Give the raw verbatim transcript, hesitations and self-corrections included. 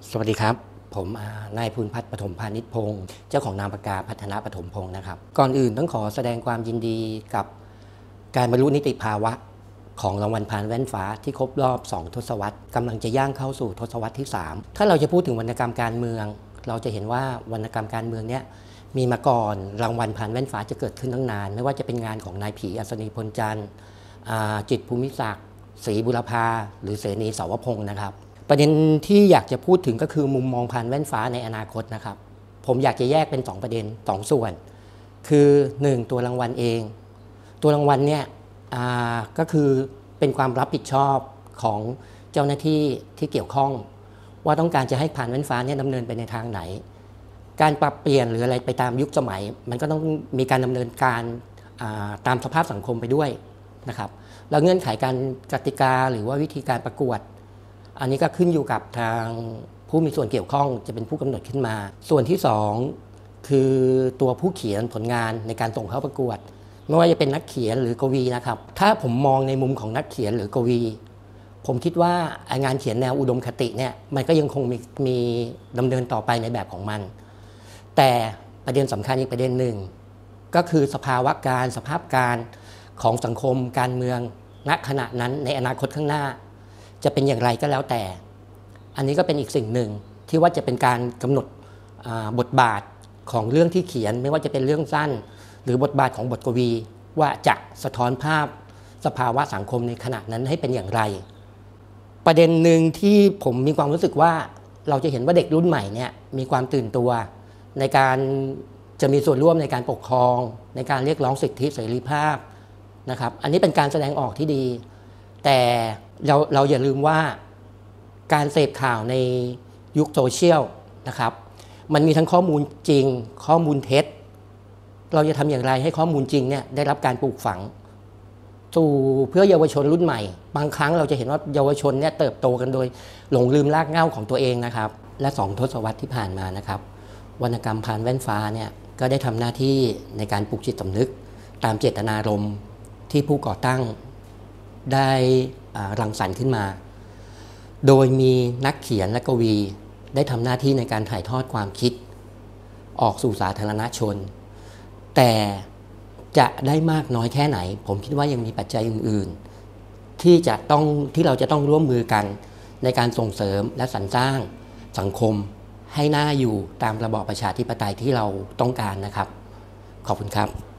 สวัสดีครับผมนายภูนพัฒน์ปฐมพานิชพงศ์เจ้าของนามปากกาพัฒนาปฐมพงศ์นะครับก่อนอื่นต้องขอแสดงความยินดีกับการบรรลุนิติภาวะของรางวัลพานแว่นฟ้าที่ครบรอบสองทศวรรษกำลังจะย่างเข้าสู่ทศวรรษที่สามถ้าเราจะพูดถึงวรรณกรรมการเมืองเราจะเห็นว่าวรรณกรรมการเมืองเนี้ยมีมาก่อนรางวัลพานแว่นฟ้าจะเกิดขึ้นตั้งนานไม่ว่าจะเป็นงานของนายผีอัศนีพลจันทร์จิตรภูมิศักดิ์ศรีบุรพาหรือเสนีสาวพงศ์นะครับประเด็นที่อยากจะพูดถึงก็คือมุมมองพานแว่นฟ้าในอนาคตนะครับผมอยากจะแยกเป็นสองประเด็นสองส่วนคือหนึ่งตัวรางวัลเองตัวรางวัลเนี่ยก็คือเป็นความรับผิดชอบของเจ้าหน้าที่ที่เกี่ยวข้องว่าต้องการจะให้พานแว่นฟ้าเนี่ยดำเนินไปในทางไหนการปรับเปลี่ยนหรืออะไรไปตามยุคสมัยมันก็ต้องมีการดำเนินการตามสภาพสังคมไปด้วยนะครับแล้วเงื่อนไขการกติกาหรือว่าวิธีการประกวดอันนี้ก็ขึ้นอยู่กับทางผู้มีส่วนเกี่ยวข้องจะเป็นผู้กำหนดขึ้นมาส่วนที่สองคือตัวผู้เขียนผลงานในการส่งเข้าประกวดไม่ว่าจะเป็นนักเขียนหรือกวีนะครับถ้าผมมองในมุมของนักเขียนหรือกวีผมคิดว่างานเขียนแนวอุดมคติเนี่ยมันก็ยังคงมีมีดำเนินต่อไปในแบบของมันแต่ประเด็นสำคัญอีกประเด็นหนึ่งก็คือสภาวะการสภาพการของสังคมการเมืองณขณะนั้นในอนาคตข้างหน้าจะเป็นอย่างไรก็แล้วแต่อันนี้ก็เป็นอีกสิ่งหนึ่งที่ว่าจะเป็นการกำหนดบทบาทของเรื่องที่เขียนไม่ว่าจะเป็นเรื่องสั้นหรือบทบาทของบทกวีว่าจะสะท้อนภาพสภาวะสังคมในขณะนั้นให้เป็นอย่างไรประเด็นหนึ่งที่ผมมีความรู้สึกว่าเราจะเห็นว่าเด็กรุ่นใหม่เนี่ยมีความตื่นตัวในการจะมีส่วนร่วมในการปกครองในการเรียกร้องสิทธิเสรีภาพนะครับอันนี้เป็นการแสดงออกที่ดีแต่เราเราอย่าลืมว่าการเสพข่าวในยุคโซเชียลนะครับมันมีทั้งข้อมูลจริงข้อมูลเท็จเราจะทำอย่างไรให้ข้อมูลจริงเนี่ยได้รับการปลูกฝังสู่เพื่อเยาวชนรุ่นใหม่บางครั้งเราจะเห็นว่าเยาวชนเนี่ยเติบโตกันโดยหลงลืมรากเหง้าของตัวเองนะครับและสองทศวรรษที่ผ่านมานะครับวรรณกรรมพานแว่นฟ้าเนี่ยก็ได้ทำหน้าที่ในการปลุกจิตสำนึกตามเจตนารมณ์ที่ผู้ก่อตั้งได้รังสรรค์ขึ้นมาโดยมีนักเขียนและกวีได้ทำหน้าที่ในการถ่ายทอดความคิดออกสู่สาธารณชนแต่จะได้มากน้อยแค่ไหนผมคิดว่ายังมีปัจจัยอื่นๆที่จะต้องที่เราจะต้องร่วมมือกันในการส่งเสริมและสรรสร้างสังคมให้น่าอยู่ตามระบอบประชาธิปไตยที่เราต้องการนะครับขอบคุณครับ